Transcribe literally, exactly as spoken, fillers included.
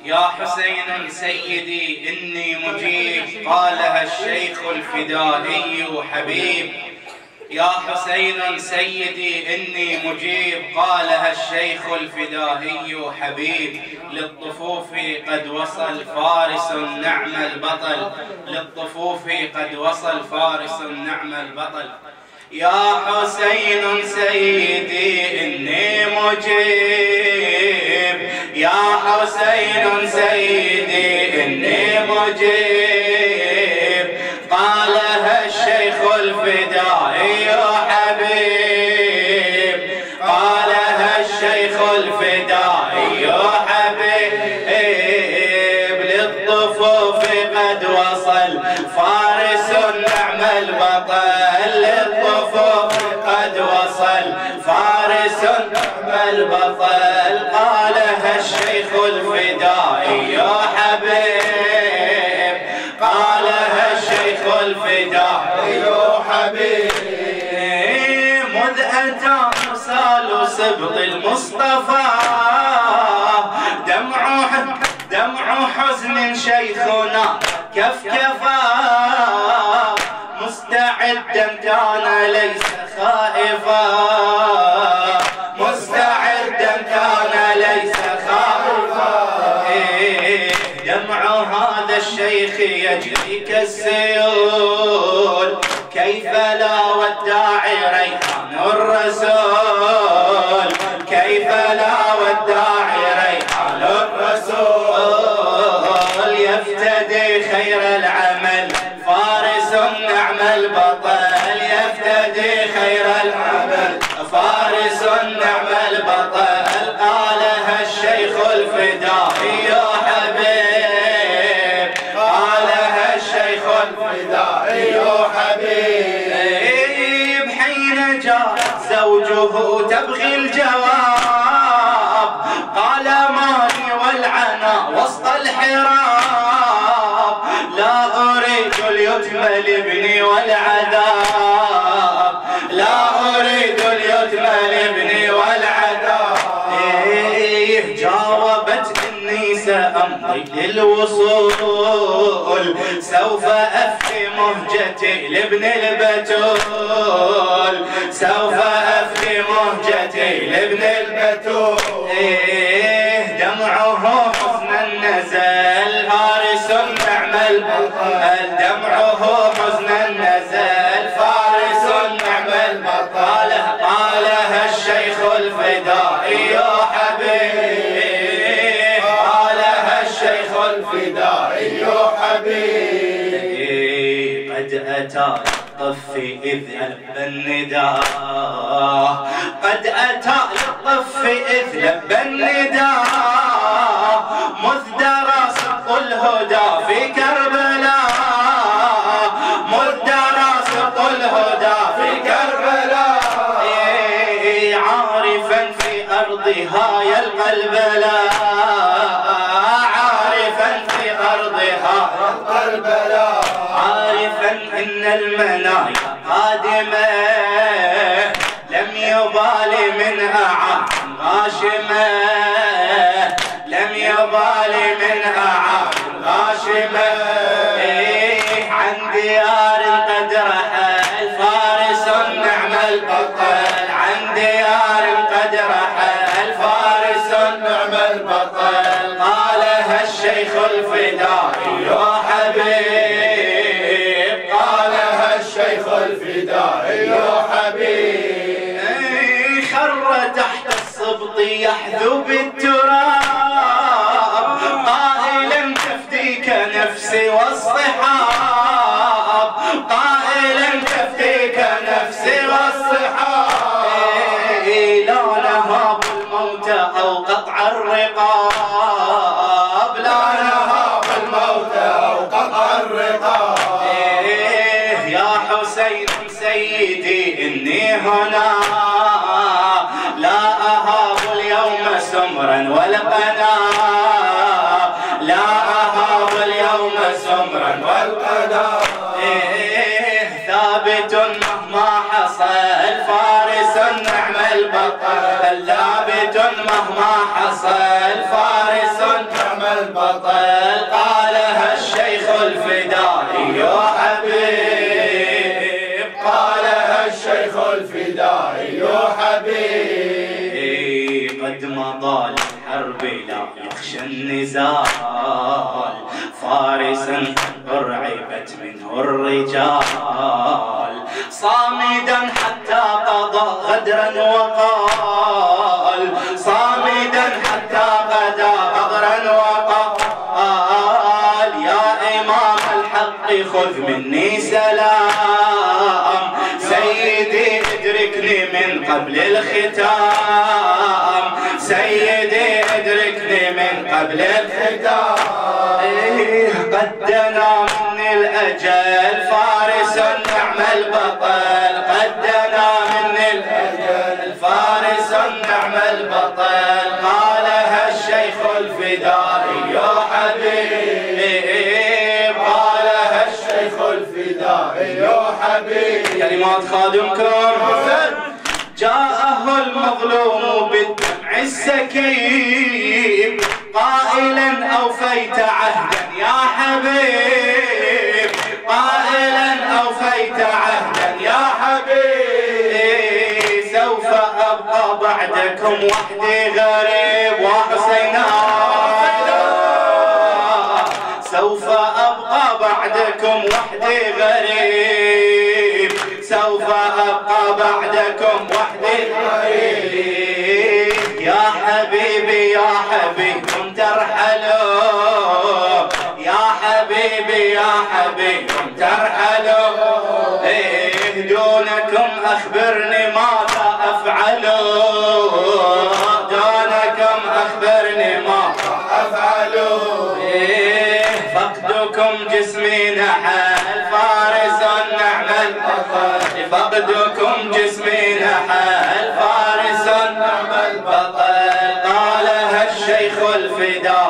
يا حسين سيدي إني مجيب، قالها الشيخ الفدائي حبيب. يا حسين سيدي إني مجيب، قالها الشيخ الفدائي حبيب. للطفوف قد وصل فارس نعم البطل، للطفوف قد وصل فارس نعم البطل. يا حسين سيدي إني مجيب، يا حسين سيدي إني مجيب، قالها الشيخ الفدائي حبيب، قالها الشيخ الفدائي حبيب. للطفوف قد وصل فارس نعم البطل، للطفوف قد وصل فارس نعم البطل، قالها الشيخ الفدائي حبيب، قالها الشيخ الفدائي حبيب. مذ أتى مرسال سبط المصطفى، دمع دمع حزن شيخنا كفكفا، مستعدا كان ليس خائفا، مستعدا كان ليس خائفا. دمع هذا الشيخ يجري كالسيول، كيف لا والداعي ريحان الرسول، كيف لا والداعي ريحان الرسول. يفتدي خير العمل فارس نعم البطل، يفتدي خير العمل فارس نعم البطل، قالها الشيخ الفدائي حبيب، قالها الشيخ الفدائي حبيب. حين جاء زوجه تبغي الجواب، قال مالي والعنا وسط الحراب، لا أريد اليتم لابني والعذاب، لا أريد اليتم لابني والعذاب. إيه جاوبت إني سأمضي للوصول، سوف أفدي مهجتي لابن البتول، سوف أفدي مهجتي لابن البتول. إيه دمعه حزنا نزل فارس نعم البطل، دمعه حزنا نزل فارس نعم البطل، قالها الشيخ الفدائي حبيب، قالها الشيخ الفدائي حبيب. قد أتى للطف إذ لبى النداء، قد أتى للطف إذ لبى النداء، مذ درى سبط الهدى في كربلاء، مذ درى سبط الهدى في كربلاء. عارفا في أرضها يلقى البلاء، عارفا في أرضها يلقى البلاء، عارفا إن المنايا قادمة، لم يبال من أعام غاشمة، لم يبال من أعام غاشمة. عن ديار قد رحل فارس نعم البطل، عن ديار قد رحل فارس نعم البطل، قالها الشيخ الفدائي حبيب، قالها الشيخ الفدائي حبيب. خر تحت الصبط يحذو بالتراب، قائلا تفديك نفسي والصحاب، قائلا تفديك نفسي والصحاب. لا نهاب الموت أو قطع الرقاب، لا نهاب الموت أو قطع الرقاب. يا حسين سيدي إني هنا، لا أهاب اليوم سمرا والقنا، لا أهاب اليوم سمرا والقنا. ثابت مهما حصل فارس نعم البطل ثابت مهما حصل فارس نعم البطل قالها الشيخ الفدائي حبيب قالها الشيخ الفدائي حبيب قد مضى الحرب لا يخشى النزال فارسا رعبت منه الرجال صامدا حتى قضى غدرا وقال صامدا حتى قضى غدرا وقال يا إمام الحق خذ مني سلام سيدي ادركني من قبل الختام سيدي ادركني من قبل الختام إيه قد دنا من الأجل فارس نعم البطل قد دنا من الأجل فارس نعم البطل قالها الشيخ الفدائي يا حبيب قالها الشيخ الفدائي يا حبيب كلمات خادمكم جاءه المظلوم بالدمع السكيب قائلا أوفيت عهدا يا حبيب قائلا أوفيت عهدا يا حبيب سوف أبقى بعدكم وحدي غريب وحسينا سوف أبقى بعدكم وحدي غريب سوف أبقى بعدكم وحدي غريب يا حبيبي يا حبيبكم ترحلوا يا حبيبي يا حبيبكم ترحلوا إيه دونكم أخبرني ماذا أفعل دونكم أخبرني ماذا أفعل إيه فقدكم جسمي نحل فارس نعم البطل فقدكم جسمي نحل فارس نعم البطل قالها الشيخ الفدائي